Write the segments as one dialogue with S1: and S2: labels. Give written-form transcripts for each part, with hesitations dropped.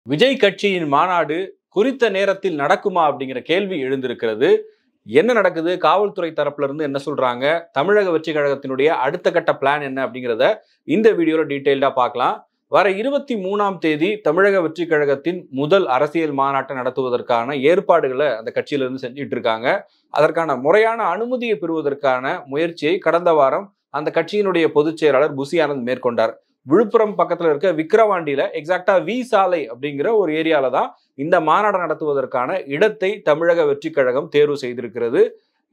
S1: விஜய் கட்சியின் மாநாடு குறித்த நேரத்தில் நடக்குமா அப்படிங்கிற கேள்வி எழுந்திருக்கிறது. என்ன நடக்குது? காவல்துறை தரப்புல இருந்து என்ன சொல்றாங்க? தமிழக வெற்றி கழகத்தினுடைய அடுத்த கட்ட பிளான் என்ன அப்படிங்கிறத இந்த வீடியோல டீடைல்டா பார்க்கலாம். வர 23ஆம் தேதி தமிழக வெற்றி கழகத்தின் முதல் அரசியல் மாநாட்டை நடத்துவதற்கான ஏற்பாடுகளை அந்த கட்சியில இருந்து செஞ்சுட்டு இருக்காங்க. அதற்கான முறையான அனுமதியை பெறுவதற்கான முயற்சியை கடந்த வாரம் அந்த கட்சியினுடைய பொதுச் செயலாளர் புசி ஆனந்த் மேற்கொண்டார். விழுப்புரம் பக்கத்துல இருக்க விக்கிரவாண்டியில எக்ஸாக்டா வி சாலை அப்படிங்கிற ஒரு ஏரியால தான் இந்த மாநாடு நடத்துவதற்கான இடத்தை தமிழக வெற்றி கழகம் தேர்வு செய்திருக்கிறது.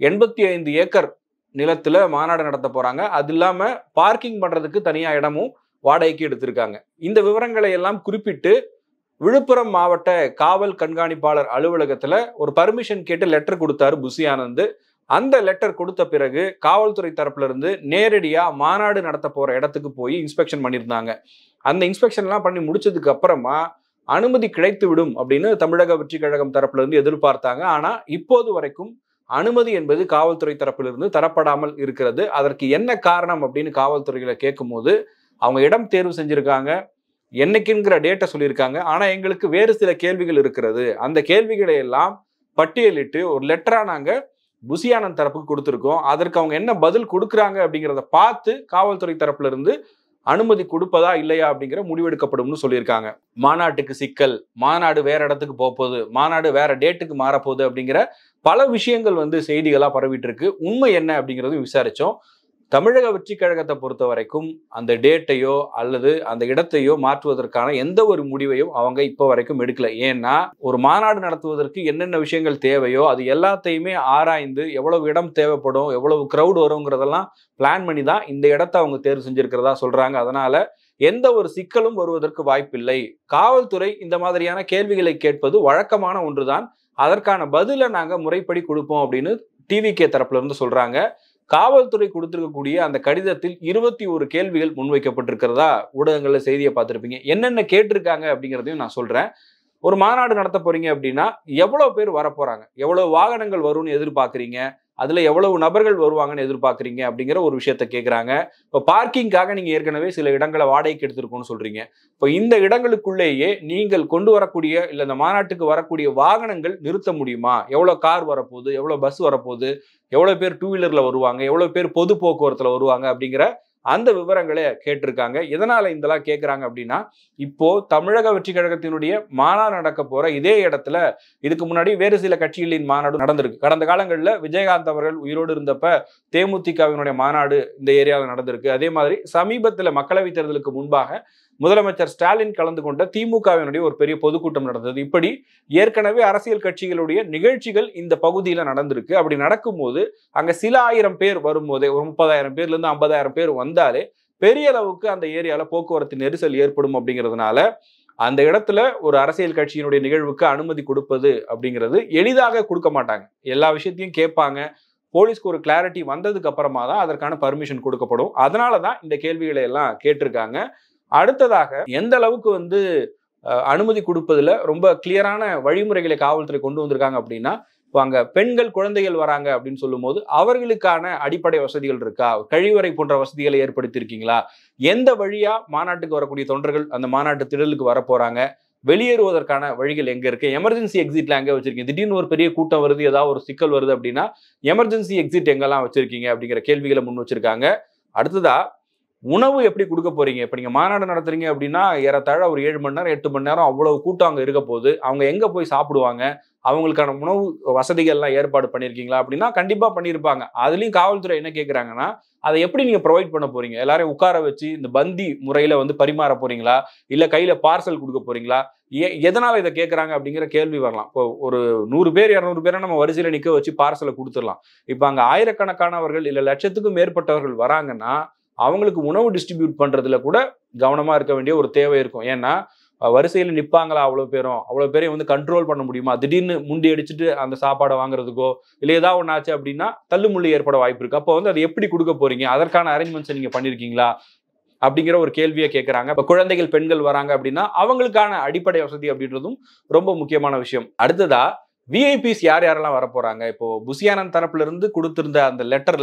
S1: 85 ஏக்கர் நிலத்துல மாநாடு நடத்த போறாங்க. அது இல்லாம பார்க்கிங் பண்றதுக்கு தனியா இடமும் வாடகைக்கு எடுத்திருக்காங்க. இந்த விவரங்களை எல்லாம் குறிப்பிட்டு விழுப்புரம் மாவட்ட காவல் கண்காணிப்பாளர் அலுவலகத்துல ஒரு பர்மிஷன் கேட்டு லெட்டர் கொடுத்தாரு புசி ஆனந்த். அந்த லெட்டர் கொடுத்த பிறகு காவல்துறை தரப்புல இருந்து நேரடியா மாநாடு நடத்த போற இடத்துக்கு போய் இன்ஸ்பெக்ஷன் பண்ணியிருந்தாங்க. அந்த இன்ஸ்பெக்ஷன் எல்லாம் பண்ணி முடிச்சதுக்கு அப்புறமா அனுமதி கிடைத்து விடும் அப்படின்னு தமிழக வெற்றி கழகம் தரப்புல இருந்து எதிர்பார்த்தாங்க. ஆனா இப்போது வரைக்கும் அனுமதி என்பது காவல்துறை தரப்பிலிருந்து தரப்படாமல் இருக்கிறது. அதற்கு என்ன காரணம் அப்படின்னு காவல்துறையில கேட்கும் போது அவங்க இடம் தேர்வு செஞ்சிருக்காங்க, என்னைக்குங்கிற டேட்டை சொல்லியிருக்காங்க. ஆனா எங்களுக்கு வேறு சில கேள்விகள் இருக்கிறது. அந்த கேள்விகளை எல்லாம் பட்டியலிட்டு ஒரு லெட்டரா நாங்க புசி ஆனந்த் தரப்புக்கு கொடுத்திருக்கோம். அதற்கு அவங்க என்ன பதில் கொடுக்குறாங்க அப்படிங்கிறத பார்த்து காவல்துறை தரப்புல இருந்து அனுமதி கொடுப்பதா இல்லையா அப்படிங்கிற முடிவெடுக்கப்படும்னு சொல்லியிருக்காங்க. மாநாட்டுக்கு சிக்கல், மாநாடு வேற இடத்துக்கு போகுது, மாநாடு வேற டேட்டுக்கு மாறப்போகுது அப்படிங்கிற பல விஷயங்கள் செய்திகளா பரவிட்டு இருக்கு. உண்மை என்ன அப்படிங்கிறதும் விசாரிச்சோம். தமிழக வெற்றி கழகத்தை பொறுத்த வரைக்கும் அந்த டேட்டையோ அல்லது அந்த இடத்தையோ மாற்றுவதற்கான எந்த ஒரு முடிவையும் அவங்க இப்போ வரைக்கும் எடுக்கல. ஏன்னா ஒரு மாநாடு நடத்துவதற்கு என்னென்ன விஷயங்கள் தேவையோ அது எல்லாத்தையுமே ஆராய்ந்து எவ்வளவு இடம் தேவைப்படும், எவ்வளவு கிரௌட் வருங்கிறதெல்லாம் பிளான் பண்ணி தான் இந்த இடத்தை அவங்க தேர்வு செஞ்சிருக்கிறதா சொல்றாங்க. அதனால எந்த ஒரு சிக்கலும் வருவதற்கு வாய்ப்பில்லை. காவல்துறை இந்த மாதிரியான கேள்விகளை கேட்பது வழக்கமான ஒன்றுதான். அதற்கான பதிலை நாங்க முறைப்படி கொடுப்போம் அப்படின்னு டிவிகே தரப்புல இருந்து சொல்றாங்க. காவல்துறை கொடுத்திருக்கக்கூடிய அந்த கடிதத்தில் 21 கேள்விகள் முன்வைக்கப்பட்டிருக்கிறதா ஊடகங்கள்ல செய்தியை பார்த்திருப்பீங்க. என்னென்ன கேட்டிருக்காங்க அப்படிங்கிறதையும் நான் சொல்றேன். ஒரு மாநாடு நடத்த போறீங்க அப்படின்னா எவ்வளவு பேர் வரப்போறாங்க, எவ்வளவு வாகனங்கள் வரும்னு எதிர்பார்க்குறீங்க, அதுல எவ்வளவு நபர்கள் வருவாங்கன்னு எதிர்பார்க்குறீங்க அப்படிங்கிற ஒரு விஷயத்த கேட்குறாங்க. இப்போ பார்க்கிங்காக நீங்க ஏற்கனவே சில இடங்களை வாடகைக்கு எடுத்திருக்கோம்னு சொல்றீங்க. இப்போ இந்த இடங்களுக்குள்ளேயே நீங்கள் கொண்டு வரக்கூடிய இல்ல இந்த மாநாட்டுக்கு வரக்கூடிய வாகனங்கள் நிறுத்த முடியுமா? எவ்வளவு கார் வரப்போகுது, எவ்வளவு பஸ் வரப்போகுது, எவ்வளவு பேர் டூ வீலர்ல வருவாங்க, எவ்வளவு பேர் பொது போக்குவரத்துல வருவாங்க அப்படிங்கிற அந்த விவரங்களை கேட்டிருக்காங்க. எதனால இதெல்லாம் கேட்கிறாங்க அப்படின்னா, இப்போ தமிழக வெற்றி கழகத்தினுடைய மாநாடு நடக்க போற இதே இடத்துல இதுக்கு முன்னாடி வேறு சில கட்சிகளின் மாநாடு நடந்திருக்கு. கடந்த காலங்களில் விஜயகாந்த் அவர்கள் உயிரோடு இருந்தப்ப தேமுதிகவினுடைய மாநாடு இந்த ஏரியாவில் நடந்திருக்கு. அதே மாதிரி சமீபத்தில் மக்களவை தேர்தலுக்கு முன்பாக முதலமைச்சர் ஸ்டாலின் கலந்து கொண்ட திமுகவினுடைய ஒரு பெரிய பொதுக்கூட்டம் நடந்தது. இப்படி ஏற்கனவே அரசியல் கட்சிகளுடைய நிகழ்ச்சிகள் இந்த பகுதியில நடந்திருக்கு. அப்படி நடக்கும்போது அங்க சில ஆயிரம் பேர் வரும்போதே, ஒரு 30,000 பேர்ல இருந்து 50,000 பேர் வந்தாலே பெரிய அளவுக்கு அந்த ஏரியால போக்குவரத்து நெரிசல் ஏற்படும். அப்படிங்கிறதுனால அந்த இடத்துல ஒரு அரசியல் கட்சியினுடைய நிகழ்வுக்கு அனுமதி கொடுப்பது அப்படிங்கிறது எளிதாக கொடுக்க மாட்டாங்க. எல்லா விஷயத்தையும் கேட்பாங்க. போலீஸ்க்கு ஒரு கிளாரிட்டி வந்ததுக்கு அப்புறமா தான் அதற்கான பர்மிஷன் கொடுக்கப்படும். அதனாலதான் இந்த கேள்விகளை எல்லாம் கேட்டிருக்காங்க. அடுத்ததாக எந்த அளவுக்கு அனுமதி கொடுப்பதுல ரொம்ப கிளியரான வழிமுறைகளை காவல்துறை கொண்டு வந்திருக்காங்க அப்படின்னா, இப்போ அங்க பெண்கள் குழந்தைகள் வராங்க அப்படின்னு சொல்லும் போது அவர்களுக்கான அடிப்படை வசதிகள் இருக்கா, கழிவறை போன்ற வசதிகளை ஏற்படுத்தி இருக்கீங்களா, எந்த வழியா மாநாட்டுக்கு வரக்கூடிய தொண்டர்கள் அந்த மாநாட்டு திடலுக்கு வர போறாங்க, வெளியேறுவதற்கான வழிகள் எங்க இருக்கு, எமர்ஜென்சி எக்ஸிட்ல எங்க வச்சிருக்கீங்க, திடீர்னு ஒரு பெரிய கூட்டம் வருது, ஏதாவது ஒரு சிக்கல் வருது அப்படின்னா எமர்ஜென்சி எக்ஸிட் எங்கெல்லாம் வச்சிருக்கீங்க அப்படிங்கிற கேள்விகளை முன் வச்சிருக்காங்க. அடுத்ததா உணவு எப்படி கொடுக்க போறீங்க? இப்ப நீங்க மாநாடு நடத்துறீங்க அப்படின்னா ஏறத்தாழ ஒரு 7 மணி நேரம் 8 மணி நேரம் அவ்வளவு கூட்டம் அங்க இருக்க போது அவங்க எங்க போய் சாப்பிடுவாங்க, அவங்களுக்கான உணவு வசதிகள் எல்லாம் ஏற்பாடு பண்ணிருக்கீங்களா அப்படின்னா கண்டிப்பா பண்ணியிருப்பாங்க. அதுலயும் காவல்துறை என்ன கேட்கறாங்கன்னா, அதை எப்படி நீங்க ப்ரொவைட் பண்ண போறீங்க? எல்லாரையும் உட்கார வச்சு இந்த பந்தி முறையில பரிமாற போறீங்களா, இல்ல கையில பார்சல் கொடுக்க போறீங்களா, எதனால இதை கேட்கறாங்க அப்படிங்கிற கேள்வி வரலாம். இப்போ ஒரு 100 பேர் 200 பேரை நம்ம வரிசையில நிக்க வச்சு பார்சலை கொடுத்துடலாம். இப்ப அங்க ஆயிரக்கணக்கானவர்கள் இல்ல லட்சத்துக்கும் மேற்பட்டவர்கள் வராங்கன்னா அவங்களுக்கு உணவு டிஸ்ட்ரிபியூட் பண்றதுல கூட கவனமா இருக்க வேண்டிய ஒரு தேவை இருக்கும். ஏன்னா வரிசையில நிப்பாங்களா அவ்வளவு பேரையும் கண்ட்ரோல் பண்ண முடியுமா? திடீர்னு முண்டி அடிச்சுட்டு அந்த சாப்பாடை வாங்குறதுக்கோ இல்ல ஏதாவது ஒன்று ஆச்சு அப்படின்னா தள்ளுமுள்ளி ஏற்பட வாய்ப்பு இருக்கு. அப்போ அதை எப்படி கொடுக்க போறீங்க, அதற்கான அரேஞ்ச்மெண்ட்ஸ் நீங்க பண்ணிருக்கீங்களா அப்படிங்கிற ஒரு கேள்வியை கேட்கறாங்க. இப்ப குழந்தைகள் பெண்கள் வராங்க அப்படின்னா அவங்களுக்கான அடிப்படை வசதி அப்படின்றதும் ரொம்ப முக்கியமான விஷயம். அடுத்ததா விஐபிஸ் யார் யாரெல்லாம் வர போறாங்க? இப்போ புசி ஆனந்த் தரப்புல இருந்து கொடுத்திருந்த அந்த லெட்டர்ல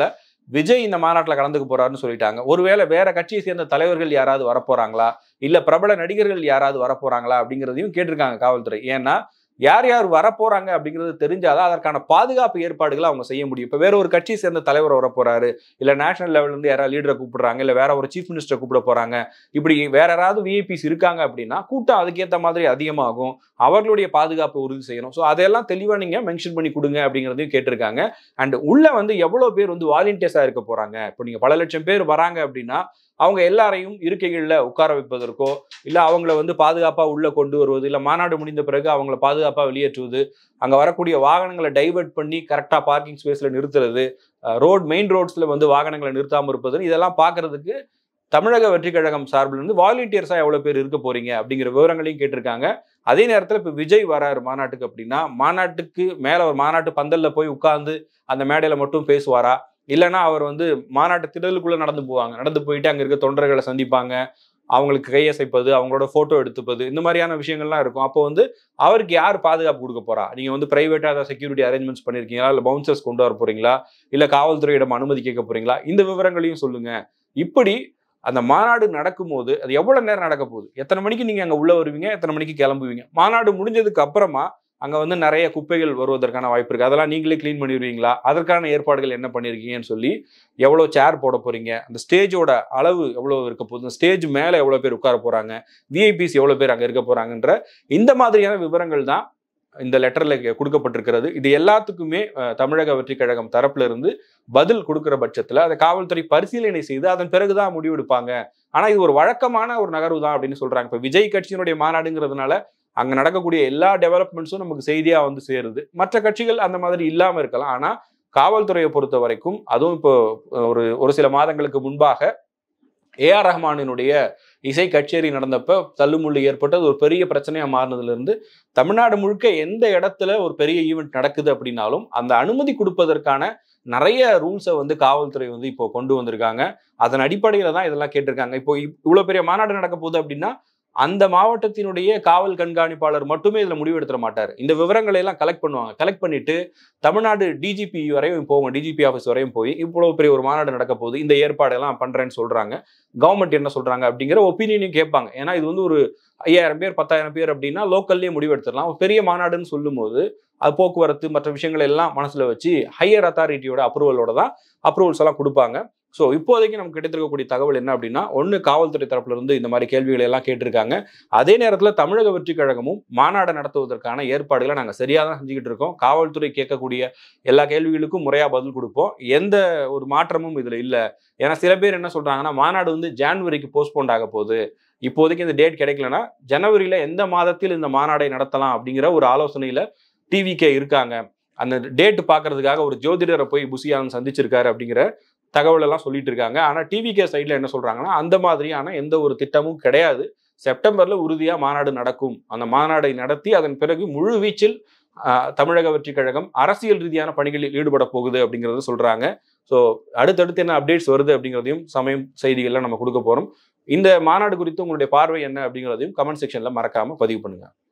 S1: விஜய் இந்த மாநாட்டில் கலந்துக்க போறாருன்னு சொல்லிட்டாங்க. ஒருவேளை வேற கட்சியை சேர்ந்த தலைவர்கள் யாராவது வரப்போறாங்களா, இல்ல பிரபல நடிகர்கள் யாராவது வரப்போறாங்களா அப்படிங்கிறதையும் கேட்டிருக்காங்க காவல்துறை. ஏன்னா யார் யார் வரப்போறாங்க அப்படிங்கிறது தெரிஞ்சாதான் அதற்கான பாதுகாப்பு ஏற்பாடுகளை அவங்க செய்ய முடியும். இப்ப வேற ஒரு கட்சியை சேர்ந்த தலைவர் வரப்போறாரு, இல்ல நேஷனல் லெவல்ல இருந்து யாராவது லீடரை கூப்பிடுறாங்க, இல்ல வேற ஒரு சீஃப் மினிஸ்டர் கூப்பிட போறாங்க, இப்படி வேற யாராவது விஐபிஸ் இருக்காங்க அப்படின்னா கூட்டம் அதுக்கேற்ற மாதிரி அதிகமாகும். அவர்களுடைய பாதுகாப்பை உறுதி செய்யணும். ஸோ அதெல்லாம் தெளிவா நீங்க மென்ஷன் பண்ணி கொடுங்க அப்படிங்கிறதையும் கேட்டிருக்காங்க. அண்ட் உள்ள எவ்வளவு பேர் வாலண்டியர்ஸா இருக்க போறாங்க. இப்போ நீங்க பல லட்சம் பேர் வராங்க அப்படின்னா அவங்க எல்லாரையும் இருக்கைகளில் உட்கார வைப்பதற்கோ, இல்ல அவங்கள பாதுகாப்பா உள்ள கொண்டு வருவது, இல்ல மாநாடு முடிந்த பிறகு அவங்கள பாதுகாப்பா வெளியேற்றுவது, அங்க வரக்கூடிய வாகனங்களை டைவர்ட் பண்ணி கரெக்டா பார்க்கிங் ஸ்பேஸ்ல நிறுத்துறது, மெயின் ரோட்ஸ்ல வாகனங்களை நிறுத்தாம இருப்பது, இதெல்லாம் பாக்குறதுக்கு தமிழக வெற்றி கழகம் சார்பில் இருந்து வாலண்டியர்ஸா எவ்வளவு பேர் இருக்க போறீங்க அப்படிங்கிற விவரங்களையும் கேட்டிருக்காங்க. அதே நேரத்தில் இப்ப விஜய் வராரு மாநாட்டுக்கு அப்படின்னா, மாநாட்டுக்கு மேல ஒரு மாநாட்டு பந்தல்ல போய் உட்கார்ந்து அந்த மேடையில மட்டும் பேசுவாரா, இல்லைன்னா அவர் மாநாட்டு திடலுக்குள்ள நடந்து போயிட்டு அங்க இருக்க தொண்டர்களை சந்திப்பாங்க, அவங்களுக்கு கையசைப்பது, அவங்களோட போட்டோ எடுத்துப்பது, இந்த மாதிரியான விஷயங்கள்லாம் இருக்கும். அப்போ அவருக்கு யார் பாதுகாப்பு கொடுக்க போறா? நீங்க பிரைவேட்டா ஏதாவது செக்யூரிட்டி அரேஞ்ச்மெண்ட்ஸ் பண்ணிருக்கீங்களா, இல்ல பவுன்சர்ஸ் கொண்டு வர போறீங்களா, இல்ல காவல்துறையிடம் அனுமதி கேட்க போறீங்களா, இந்த விவரங்களையும் சொல்லுங்க. இப்படி அந்த மாநாடு நடக்கும்போது அது எவ்வளவு நேரம் நடக்க போகுது, எத்தனை மணிக்கு நீங்க அங்க உள்ள வருவீங்க, எத்தனை மணிக்கு கிளம்புவீங்க, மாநாடு முடிஞ்சதுக்கு அப்புறமா அங்க நிறைய குப்பைகள் வருவதற்கான வாய்ப்பு இருக்கு, அதெல்லாம் நீங்களே கிளீன் பண்ணிடுவீங்களா, அதற்கான ஏற்பாடுகள் என்ன பண்ணிருக்கீங்கன்னு சொல்லி, எவ்வளவு சேர் போட போறீங்க, அந்த ஸ்டேஜோட அளவு எவ்வளவு இருக்க போகுது, ஸ்டேஜ் மேல எவ்வளவு பேர் உட்கார போறாங்க, விஐபிஸ் எவ்வளவு பேர் அங்க இருக்க போறாங்கன்ற இந்த மாதிரியான விவரங்கள் தான் இந்த லெட்டர்ல கொடுக்கப்பட்டிருக்கிறது. இது எல்லாத்துக்குமே தமிழக வெற்றி கழகம் தரப்புல இருந்து பதில் கொடுக்கிற பட்சத்துல அதை காவல்துறை பரிசீலனை செய்து அதன் பிறகுதான் முடிவெடுப்பாங்க. ஆனா இது ஒரு வழக்கமான ஒரு நகர்வு தான் அப்படின்னு சொல்றாங்க. இப்ப விஜய் கட்சியினுடைய மாநாடுங்கிறதுனால அங்க நடக்கக்கூடிய எல்லா டெவலப்மெண்ட்ஸும் நமக்கு செய்தியா சேருது. மற்ற கட்சிகள் அந்த மாதிரி இல்லாம இருக்கலாம். ஆனா காவல்துறையை பொறுத்த வரைக்கும், அதுவும் இப்போ ஒரு சில மாதங்களுக்கு முன்பாக ஏஆர் ரஹ்மானினுடைய இசை கச்சேரி நடந்தப்ப தள்ளுமுள்ளு ஏற்பட்டது ஒரு பெரிய பிரச்சனையா மாறினதுல இருந்து தமிழ்நாடு முழுக்க எந்த இடத்துல ஒரு பெரிய ஈவெண்ட் நடக்குது அப்படின்னாலும் அந்த அனுமதி கொடுப்பதற்கான நிறைய ரூல்ஸை காவல்துறை இப்போ கொண்டு வந்திருக்காங்க. அதன் அடிப்படையில தான் இதெல்லாம் கேட்டிருக்காங்க. இப்போ இவ்வளவு பெரிய மாநாடு நடக்க போகுது அப்படின்னா அந்த மாவட்டத்தினுடைய காவல் கண்காணிப்பாளர் மட்டுமே இதுல முடிவெடுத்துட மாட்டார். இந்த விவரங்களை எல்லாம் கலெக்ட் பண்ணுவாங்க. கலெக்ட் பண்ணிட்டு தமிழ்நாடு டிஜிபி வரையும் போவாங்க, டிஜிபி ஆஃபீஸ் வரையும் போய் இவ்வளவு பெரிய ஒரு மாநாடு நடக்க போகுது, இந்த ஏற்பாடெல்லாம் பண்றேன்னு சொல்றாங்க, கவர்மெண்ட் என்ன சொல்றாங்க அப்படிங்கிற ஒப்பீனியனையும் கேட்பாங்க. ஏன்னா இது ஒரு 5000 பேர் 10,000 பேர் அப்படின்னா லோக்கல்லேயே முடிவெடுத்துடலாம். பெரிய மாநாடுன்னு சொல்லும் போது அது போக்குவரத்து மற்ற விஷயங்கள் எல்லாம் மனசுல வச்சு ஹையர் அத்தாரிட்டியோட அப்ரூவலோட தான் அப்ரூவல்ஸ் எல்லாம் கொடுப்பாங்க. ஸோ இப்போதைக்கு நமக்கு கிடைத்திருக்கக்கூடிய தகவல் என்ன அப்படின்னா, ஒன்று காவல்துறை தரப்புல இருந்து இந்த மாதிரி கேள்விகளை எல்லாம் கேட்டிருக்காங்க. அதே நேரத்தில் தமிழக வெற்றி கழகமும் மாநாடு நடத்துவதற்கான ஏற்பாடுகளை நாங்கள் சரியாக தான் செஞ்சுக்கிட்டு இருக்கோம். காவல்துறை கேட்கக்கூடிய எல்லா கேள்விகளுக்கும் முறையாக பதில் கொடுப்போம். எந்த ஒரு மாற்றமும் இதில் இல்லை. ஏன்னா சில பேர் என்ன சொல்றாங்கன்னா, மாநாடு ஜான்வரிக்கு போஸ்ட்போன் ஆக போகுது, இப்போதைக்கு இந்த டேட் கிடைக்கலன்னா ஜனவரியில எந்த மாதத்தில் இந்த மாநாடை நடத்தலாம் அப்படிங்கிற ஒரு ஆலோசனையில டிவிகே இருக்காங்க. அந்த டேட் பார்க்கறதுக்காக ஒரு ஜோதிடரை போய் புசியானந்த் சந்திச்சிருக்காரு அப்படிங்கிற தகவல் எல்லாம் சொல்லிட்டு இருக்காங்க. ஆனா டிவிகே சைட்ல என்ன சொல்றாங்கன்னா, அந்த மாதிரியான எந்த ஒரு திட்டமும் கிடையாது. செப்டம்பர்ல உறுதியா மாநாடு நடக்கும். அந்த மாநாடை நடத்தி அதன் பிறகு முழு வீச்சில் தமிழக வெற்றி கழகம் அரசியல் ரீதியான பணிகளில் ஈடுபட போகுது அப்படிங்கறத சொல்றாங்க. ஸோ அடுத்தடுத்து என்ன அப்டேட்ஸ் வருது அப்படிங்கிறதையும் சமயம் செய்திகள்லாம் நம்ம கொடுக்க போறோம். இந்த மாநாடு குறித்து உங்களுடைய பார்வை என்ன அப்படிங்கிறதையும் கமெண்ட் செக்ஷன்ல மறக்காம பதிவு பண்ணுங்க.